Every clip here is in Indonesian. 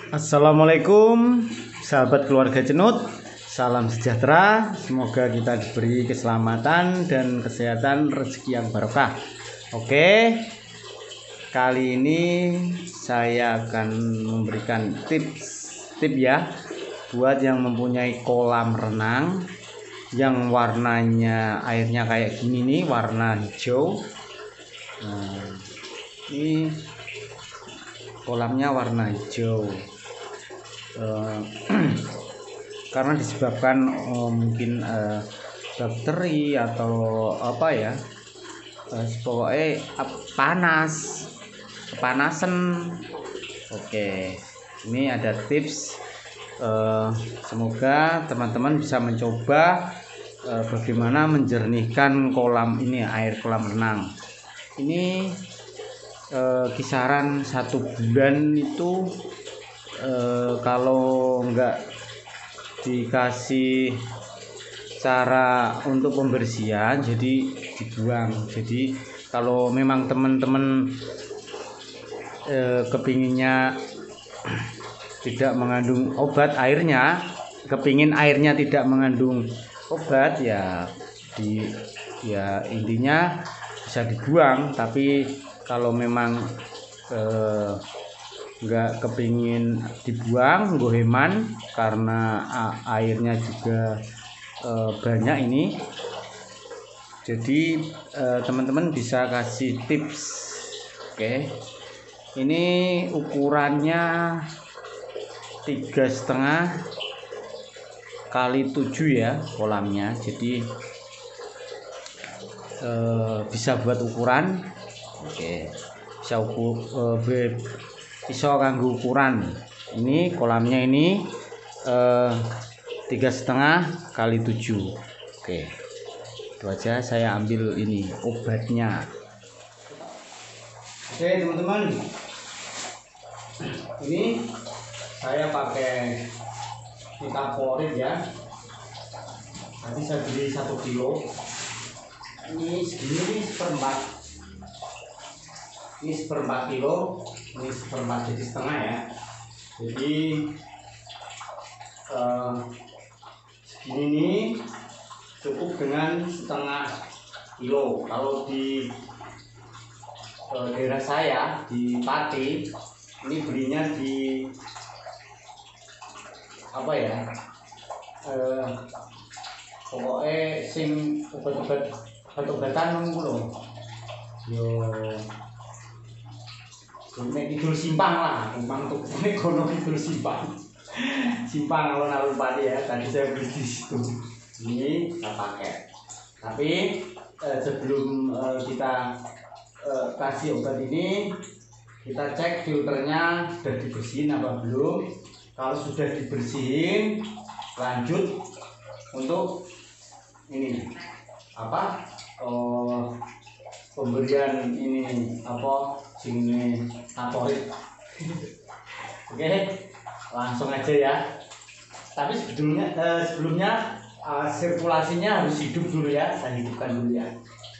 Assalamualaikum sahabat keluarga Cenut, salam sejahtera, semoga kita diberi keselamatan dan kesehatan, rezeki yang barokah. Oke, kali ini saya akan memberikan tips ya buat yang mempunyai kolam renang yang warnanya airnya kayak gini nih, warna hijau. Nah, ini kolamnya warna hijau. Karena disebabkan mungkin bakteri atau apa ya, pokoknya kepanasan. Oke, ini ada tips, semoga teman-teman bisa mencoba bagaimana menjernihkan kolam ini, air kolam renang ini. Kisaran 1 bulan itu kalau enggak dikasih cara untuk pembersihan jadi dibuang. Jadi kalau memang teman-teman kepinginnya tidak mengandung obat airnya, kepingin airnya tidak mengandung obat ya intinya bisa dibuang. Tapi kalau memang nggak kepingin dibuang, goheman karena airnya juga banyak ini. Jadi teman-teman bisa kasih tips. Oke, ini ukurannya 3,5 kali 7 ya kolamnya. Jadi bisa buat ukuran. Oke, bisa kanggo ukuran. Ini kolamnya ini 3,5 kali 7. Oke, itu aja. Saya ambil ini obatnya. Oke teman-teman, ini saya pakai Vitaporit ya. Tadi saya beli 1 kilo. Ini segini, seperempat. Ini seperempat kilo, ini seperempat, jadi setengah ya. Jadi segini nih cukup dengan setengah kilo. Kalau di daerah saya di Pati, ini belinya di apa ya, pokoknya sing obat-obatan ngono yo. Nek Kidul Simpang lah, Simpang tuh kono Kidul Simpang. Simpang alun-alun Pati ya. Tadi saya beli di situ. Ini saya pakai. Tapi sebelum kita kasih obat ini, kita cek filternya sudah dibersihin apa belum. Kalau sudah dibersihin, lanjut untuk ini apa? Pemberian ini apa? Sini Vitaporit. Oke, langsung aja ya. Tapi sebelumnya sirkulasinya harus hidup dulu ya. Saya hidupkan dulu ya.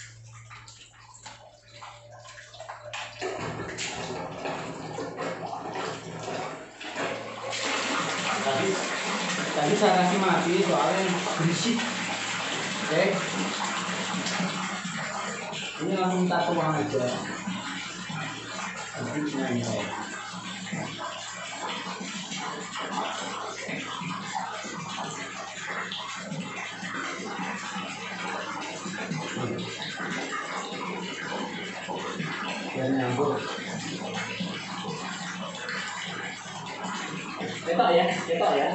Tadi saya kasih mati soalnya berisik. Oke, ini langsung kita tuang aja. Ini dan nyambung. Cetak ya.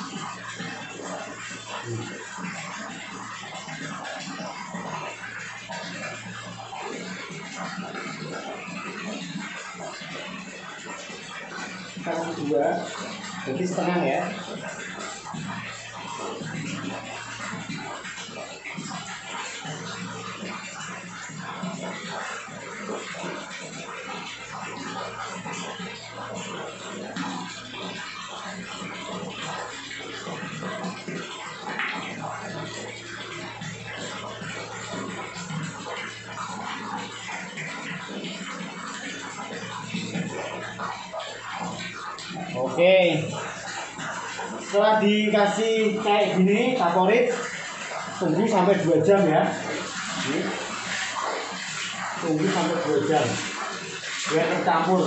Kasih 2, jadi setengah ya. Oke, Oke, setelah dikasih kayak gini favorit, tunggu sampai 2 jam ya. Ini. Tunggu sampai 2 jam biar tercampur.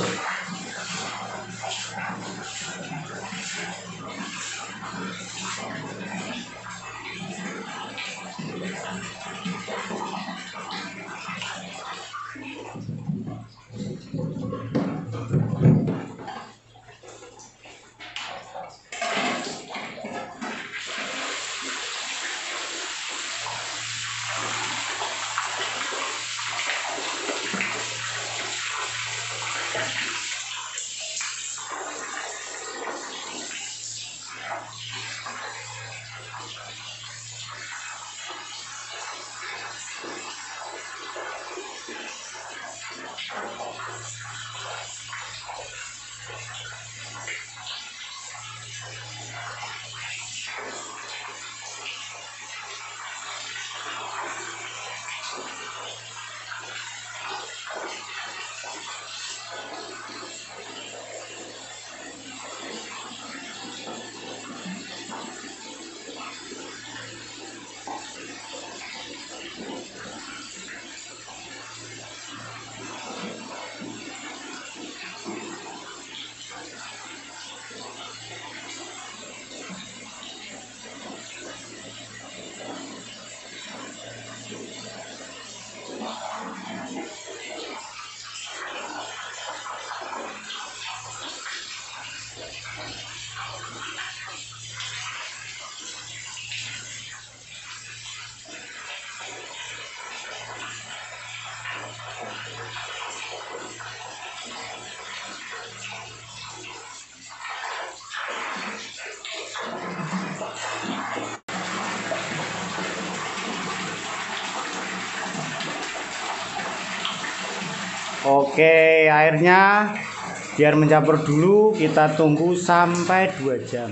Oke, airnya biar mencampur dulu, kita tunggu sampai 2 jam.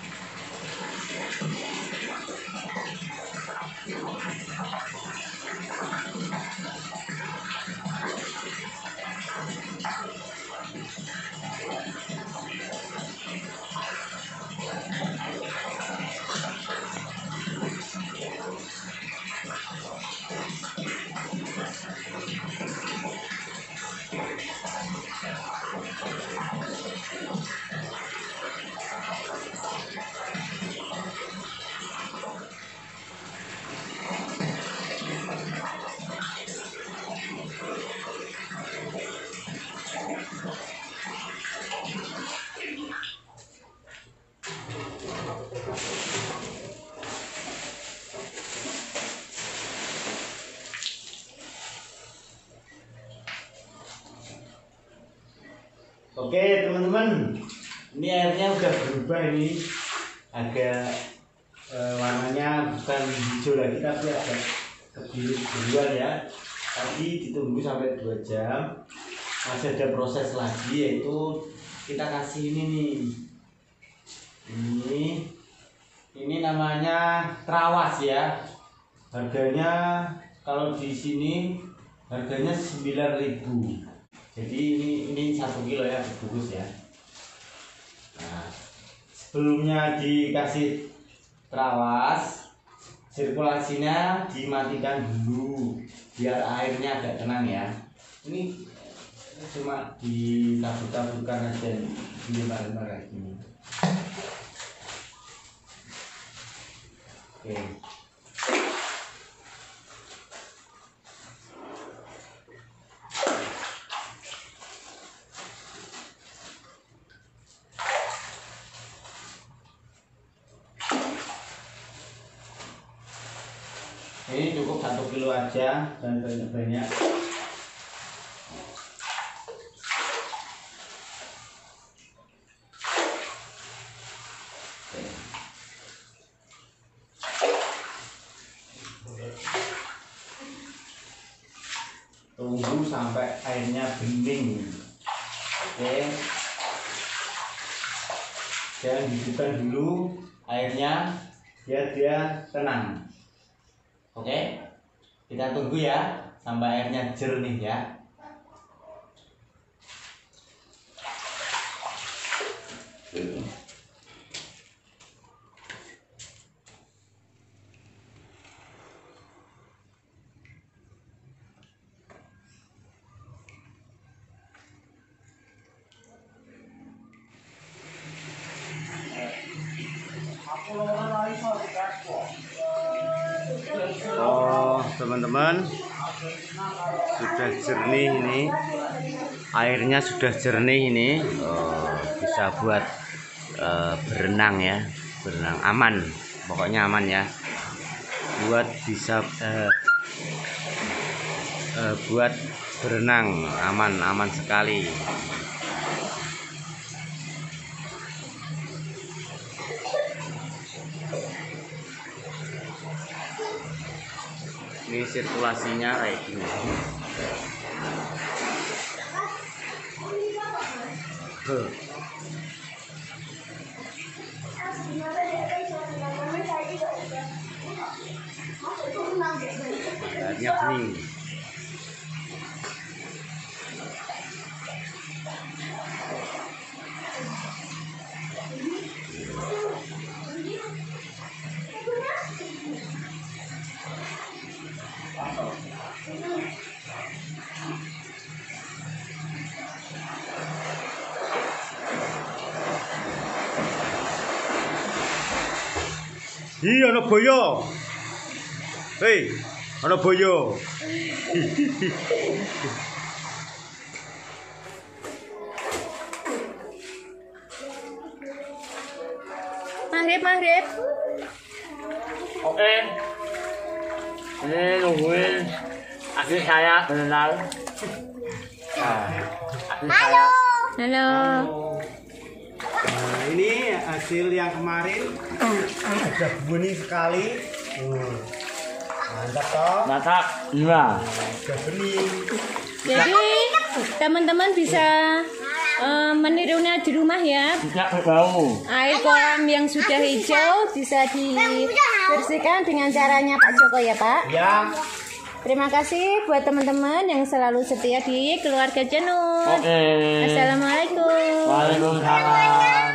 Oke teman-teman, ini airnya udah berubah, ini agak warnanya bukan hijau lagi tapi agak kebiru-biruan ya. Tadi ditunggu sampai 2 jam. Masih ada proses lagi, yaitu kita kasih ini nih. Ini namanya trawas ya. Harganya kalau di sini harganya 9.000. Jadi ini 1 kilo ya, dibungkus ya. Nah, sebelumnya dikasih trawas, sirkulasinya dimatikan dulu biar airnya agak tenang ya. Ini cuma ditabur-taburkan aja, dilembar-lembar kayak gini. Oke. Ini cukup 1 kilo aja dan banyak-banyak. Tunggu sampai airnya bening. Oke. Jangan dihidupkan dulu airnya biar dia tenang. Oke, kita tunggu ya sampai airnya jernih ya. teman-teman, sudah jernih ini, airnya sudah jernih ini, bisa buat berenang ya, berenang aman, pokoknya aman ya, buat bisa buat berenang aman sekali. Ini sirkulasinya kayak gini. Airnya bening. Iya, ana boyo. Hei, ana boyo. Maghrib. Oke. Ini nungguin akhir saya berenang. Halo. Nah, ini hasil yang kemarin sudah bening sekali. Mantap toh? Mantap. Iya. Sudah bening. Jadi teman-teman bisa menirunya di rumah ya. Tidak berbau. Air kolam yang sudah hijau bisa dibersihkan dengan caranya Pak Joko ya Pak. Ya. Terima kasih buat teman-teman yang selalu setia di keluarga Jenut. Oke. Assalamualaikum. Waalaikumsalam.